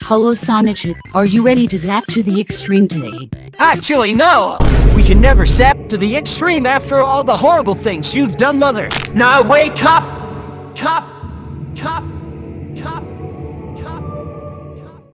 Hello Sonichu, are you ready to zap to the extreme today? Actually, no! We can never sap to the extreme after all the horrible things you've done, Mother! Now wake up! Cup! Cup!